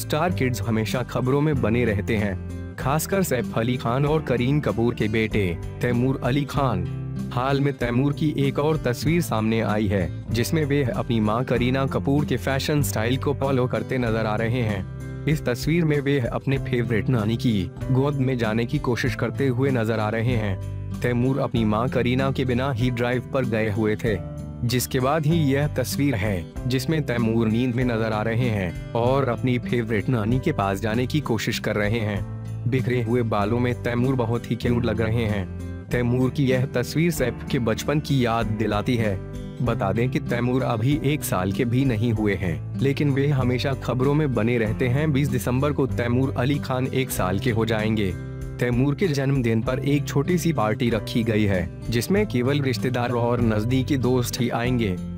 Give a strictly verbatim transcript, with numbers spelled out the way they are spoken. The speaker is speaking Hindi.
स्टार किड्स हमेशा खबरों में बने रहते हैं, खासकर सैफ अली खान और करीन कपूर के बेटे तैमूर अली खान। हाल में तैमूर की एक और तस्वीर सामने आई है, जिसमें वे अपनी मां करीना कपूर के फैशन स्टाइल को फॉलो करते नजर आ रहे हैं। इस तस्वीर में वे अपने फेवरेट नानी की गोद में जाने की कोशिश करते हुए नजर आ रहे हैं। तैमूर अपनी मां करीना के बिना ही ड्राइव पर गए हुए थे, जिसके बाद ही यह तस्वीर है जिसमें तैमूर नींद में नजर आ रहे हैं और अपनी फेवरेट नानी के पास जाने की कोशिश कर रहे हैं। बिखरे हुए बालों में तैमूर बहुत ही क्यूट लग रहे हैं। तैमूर की यह तस्वीर सैफ के बचपन की याद दिलाती है। बता दें कि तैमूर अभी एक साल के भी नहीं हुए हैं, लेकिन वे हमेशा खबरों में बने रहते हैं। बीस दिसंबर को तैमूर अली खान एक साल के हो जाएंगे। तैमूर के जन्मदिन पर एक छोटी सी पार्टी रखी गई है, जिसमें केवल रिश्तेदार और नजदीकी दोस्त ही आएंगे।